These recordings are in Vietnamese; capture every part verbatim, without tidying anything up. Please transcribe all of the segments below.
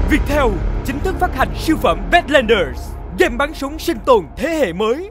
Viettel chính thức phát hành siêu phẩm Badlanders, game bắn súng sinh tồn thế hệ mới.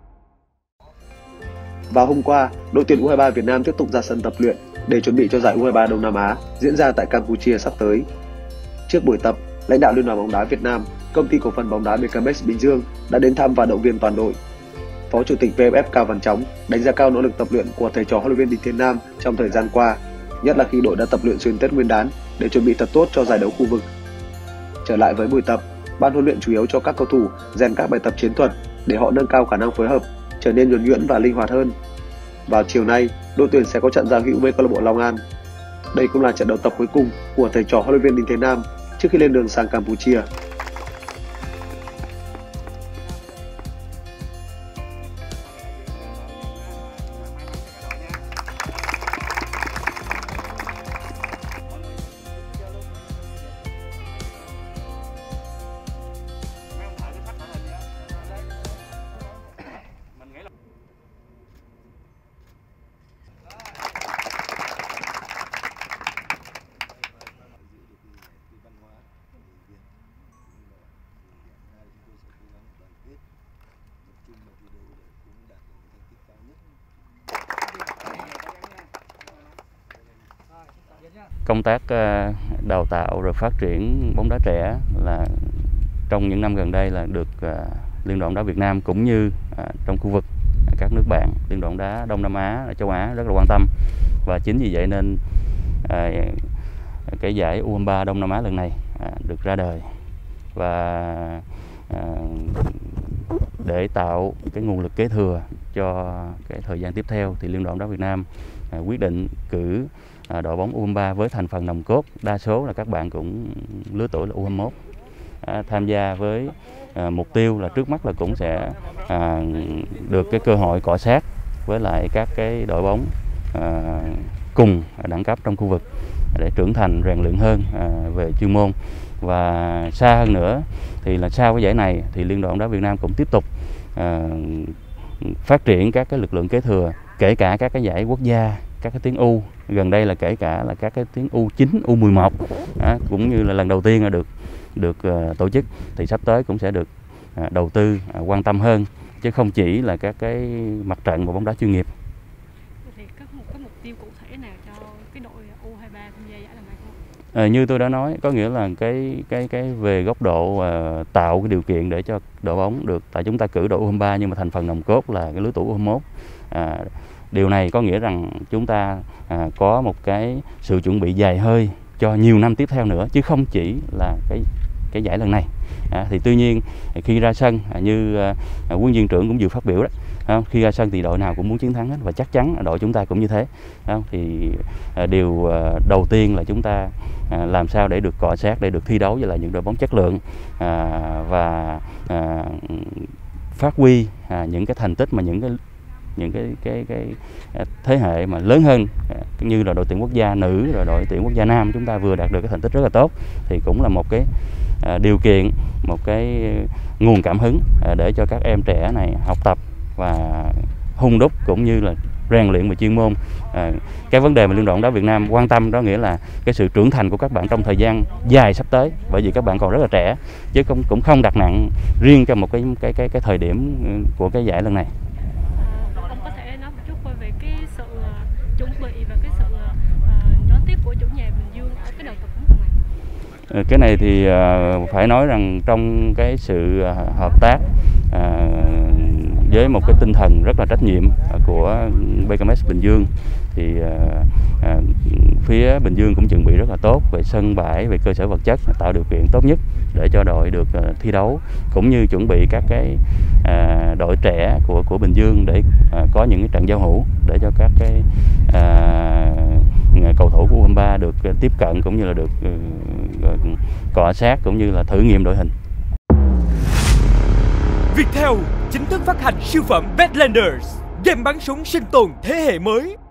Vào hôm qua, đội tuyển U hai ba Việt Nam tiếp tục ra sân tập luyện để chuẩn bị cho giải U hai ba Đông Nam Á diễn ra tại Campuchia sắp tới. Trước buổi tập, lãnh đạo Liên đoàn bóng đá Việt Nam, Công ty cổ phần bóng đá bê ca em ét Bình Dương đã đến thăm và động viên toàn đội. Phó Chủ tịch vê ép ép Cao Văn Chóng đánh giá cao nỗ lực tập luyện của thầy trò huấn luyện viên Đinh Thiên Nam trong thời gian qua, nhất là khi đội đã tập luyện xuyên Tết Nguyên đán để chuẩn bị thật tốt cho giải đấu khu vực. Trở lại với buổi tập, ban huấn luyện chủ yếu cho các cầu thủ rèn các bài tập chiến thuật để họ nâng cao khả năng phối hợp, trở nên nhuần nhuyễn và linh hoạt hơn. Vào chiều nay, đội tuyển sẽ có trận giao hữu với câu lạc bộ Long An. Đây cũng là trận đấu tập cuối cùng của thầy trò huấn luyện viên Đinh Thiên Nam trước khi lên đường sang Campuchia. Công tác đào tạo rồi phát triển bóng đá trẻ là trong những năm gần đây là được Liên đoàn bóng đá Việt Nam cũng như trong khu vực các nước bạn Liên đoàn bóng đá Đông Nam Á, châu Á rất là quan tâm, và chính vì vậy nên cái giải U hai ba Đông Nam Á lần này được ra đời. Và để tạo cái nguồn lực kế thừa cho cái thời gian tiếp theo thì Liên đoàn bóng đá Việt Nam quyết định cử đội bóng U hai ba với thành phần nòng cốt, đa số là các bạn cũng lứa tuổi là U hai mốt, à, tham gia với à, mục tiêu là trước mắt là cũng sẽ à, được cái cơ hội cọ sát với lại các cái đội bóng à, cùng đẳng cấp trong khu vực để trưởng thành, rèn luyện hơn à, về chuyên môn. Và xa hơn nữa thì là sau cái giải này thì Liên đoàn bóng đá Việt Nam cũng tiếp tục à, phát triển các cái lực lượng kế thừa, kể cả các cái giải quốc gia, các cái tuyến U, gần đây là kể cả là các cái tuyến U chín, U mười một, à, cũng như là lần đầu tiên là được được uh, tổ chức, thì sắp tới cũng sẽ được uh, đầu tư uh, quan tâm hơn, chứ không chỉ là các cái mặt trận và bóng đá chuyên nghiệp. Thì có một cái mục tiêu cụ thể nào cho cái đội U hai ba tham gia giải lần này không? À, như tôi đã nói, có nghĩa là cái cái cái về góc độ uh, tạo cái điều kiện để cho đội bóng được, tại chúng ta cử đội U hai ba nhưng mà thành phần nòng cốt là cái lứa tuổi U hai mốt. À, điều này có nghĩa rằng chúng ta à, có một cái sự chuẩn bị dài hơi cho nhiều năm tiếp theo nữa, chứ không chỉ là cái cái giải lần này. À, thì tuy nhiên khi ra sân à, như à, huấn viên trưởng cũng vừa phát biểu đó, à, khi ra sân thì đội nào cũng muốn chiến thắng hết, và chắc chắn đội chúng ta cũng như thế. À, thì à, điều à, đầu tiên là chúng ta à, làm sao để được cọ sát, để được thi đấu với lại những đội bóng chất lượng à, và à, phát huy à, những cái thành tích mà những cái những cái, cái cái thế hệ mà lớn hơn như là đội tuyển quốc gia nữ, rồi đội tuyển quốc gia nam chúng ta vừa đạt được cái thành tích rất là tốt, thì cũng là một cái à, điều kiện, một cái nguồn cảm hứng à, để cho các em trẻ này học tập và hung đúc cũng như là rèn luyện về chuyên môn. À, cái vấn đề mà Liên đoàn bóng đá Việt Nam quan tâm đó nghĩa là cái sự trưởng thành của các bạn trong thời gian dài sắp tới, bởi vì các bạn còn rất là trẻ, chứ không, cũng không đặt nặng riêng cho một cái cái cái cái thời điểm của cái giải lần này. Chuẩn bị và cái sự uh, đón tiếp của chủ nhà Bình Dương ở cái đợt tập huấn lần này? Cái này thì uh, phải nói rằng trong cái sự uh, hợp tác uh, với một cái tinh thần rất là trách nhiệm của bê ca em ét Bình Dương, thì uh, uh, phía Bình Dương cũng chuẩn bị rất là tốt về sân bãi, về cơ sở vật chất, tạo điều kiện tốt nhất để cho đội được uh, thi đấu, cũng như chuẩn bị các cái uh, đội trẻ của của Bình Dương để uh, có những cái trận giao hữu để cho các cái uh, cầu thủ của U hai ba được uh, tiếp cận, cũng như là được uh, cọ sát, cũng như là thử nghiệm đội hình. Viettel chính thức phát hành siêu phẩm Badlanders, game bắn súng sinh tồn thế hệ mới.